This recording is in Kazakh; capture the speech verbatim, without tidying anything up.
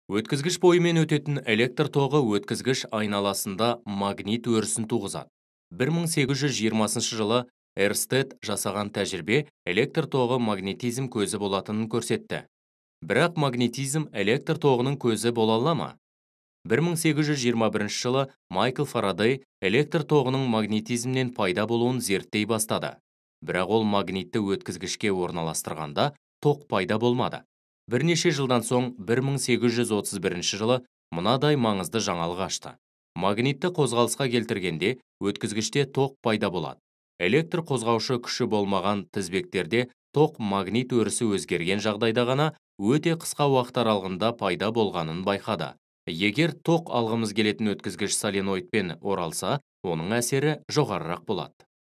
Өткізгіш бойымен өтетін электр тоғы өткізгіш айналасында магнит өрісін туғызады. бір мың сегіз жүз жиырмасыншы жылы Эрстед жасаған тәжірибе электр тоғы магнетизм көзі болатынын көрсетті. Бірақ магнетизм электр тоғының көзі бола ала ма? бір мың сегіз жүз жиырма бірінші жылы Майкл Фарадей электр тоғының магнетизмнен пайда болуын зерттей бастады. Бірақ ол магнитті өткізгішке орналастырғанда тоқ пайда болмады. Бірнеше жылдан соң бір мың сегіз жүз отыз бірінші жылы мынадай маңызды жаңалық ашты. Магнитті қозғалысқа келтіргенде өткізгіште тоқ пайда болады. Электр қозғаушы күші болмаған тізбектерде тоқ магнит өрісі өзгерген жағдайда ғана өте қысқа уақыт аралығында пайда болғанын байқады. Егер тоқ алғымыз келетін өткізгіш соленоидпен оралса, оның әсері жоғарырақ болады.